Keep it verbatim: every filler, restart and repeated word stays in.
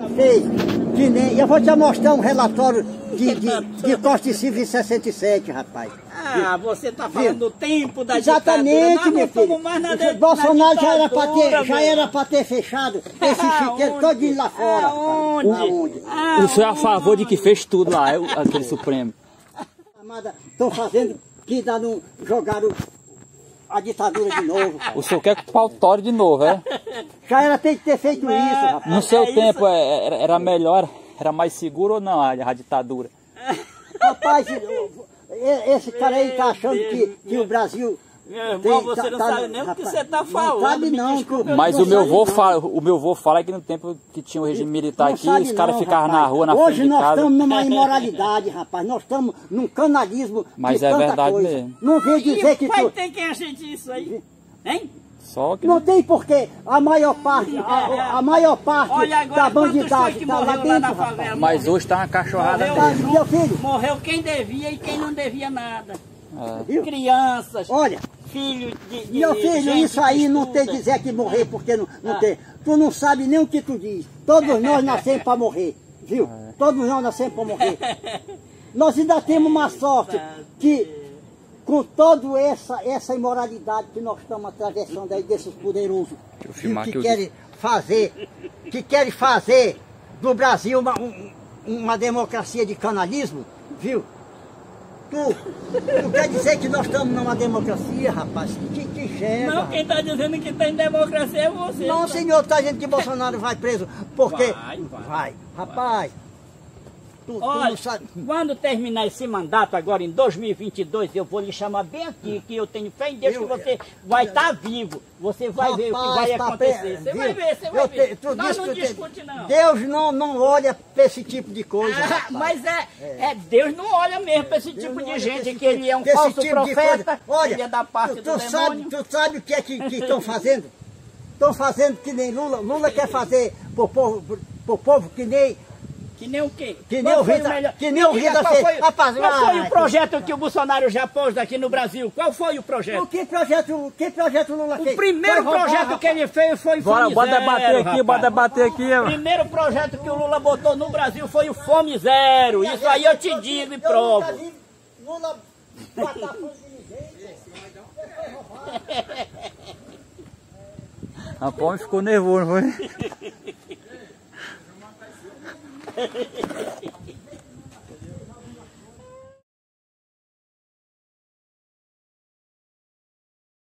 Fez, que nem, eu vou te mostrar um relatório de, de, de Costa e Silva em sessenta e sete, rapaz. Ah, você tá falando do tempo da Exatamente, ditadura. Nós não fomos mais na de, Bolsonaro na já era para ter, meu. já era para ter fechado esse chiqueiro todinho lá fora. Aonde? Aonde? O senhor é a favor de que fez tudo lá, aquele Supremo? Estão fazendo que dá no, jogaram a ditadura de novo. O senhor quer que o pau tore de novo, é? Já era tem que ter feito Mas, isso, rapaz. No seu é tempo era, era melhor, era mais seguro ou não a, a ditadura? Rapaz, esse cara aí tá achando que, que o Brasil... Meu irmão, tem, você tá, não tá, sabe nem rapaz, o que você tá não falando. sabe não, desculpa, Mas não o meu sabe vô não. fala, o meu vô fala que no tempo que tinha o regime militar Não aqui, sabe os caras não, ficavam rapaz. na rua, na Hoje frente de nós casa. estamos numa imoralidade, rapaz. Nós estamos num canalismo Mas de é tanta verdade coisa. mesmo. Não vem dizer que vai tu... ter quem ajeite isso aí, hein? Só que... Não tem porquê. A maior parte, a, a maior parte Olha agora, da quantos foi bandidagem que tá lá morreu dentro, lá na rapaz. favela? Mas hoje tá uma cachorrada Morreu. mesmo. Meu filho, Morreu quem devia e quem não devia nada. É. viu? Crianças, Olha, filhos de, de meu filho, gente isso aí que não tem estuda. dizer que morrer porque não, não Ah. tem. Tu não sabe nem o que tu diz. Todos nós nascemos para morrer, viu? Todos nós nascemos para morrer. Nós ainda temos uma sorte que, com toda essa, essa imoralidade que nós estamos atravessando aí desses poderosos, eu viu, filmar que aqui os- querem fazer, que querem fazer do Brasil uma, um- uma democracia de canalismo, viu? Tu, tu quer dizer que nós estamos numa democracia, rapaz? Que, que chega. Não, quem está dizendo que tem democracia é você. Não, senhor, tá dizendo que Bolsonaro vai preso, porque... Vai, vai, vai. Rapaz, tu, tu Olha, não sabe... quando terminar esse mandato agora em dois mil e vinte e dois, eu vou lhe chamar bem aqui, que eu tenho fé em Deus que Eu- você vai estar vivo. Você vai ver o que vai tá acontecer. pre- Você viu? vai ver, você vai Eu ver. te- tu Nós disse não que tu te- discute não. Deus não, não olha pra esse tipo de coisa, Ah, rapaz. mas é, é, Deus não olha mesmo para esse Deus tipo não de olha gente, pra esse que ele é um tipo- esse falso tipo de profeta, coisa. Olha, ele é da parte tu, do tu sabe, demônio. tu sabe o que é que estão fazendo? Estão fazendo que nem Lula. Lula quer fazer pro povo, pro, pro povo que nem... Que nem o quê? Que nem Qual o foi Rita- melhor- que nem o Diga, Rita qual fez. foi- Rapaz, Qual foi vai, o projeto que o Bolsonaro já pôs aqui no Brasil? Qual foi o projeto? O que projeto, que projeto Lula O fez? primeiro Foi roubar, projeto rapaz. que ele fez foi Bora, Fome bora Zero, debater aqui, rapaz. bora debater aqui. O primeiro projeto que o Lula botou no Brasil foi o Fome Zero. Isso aí eu te digo e provo. Eu nunca vi Lula botar fome de ninguém. Rapaz, ficou nervoso, foi?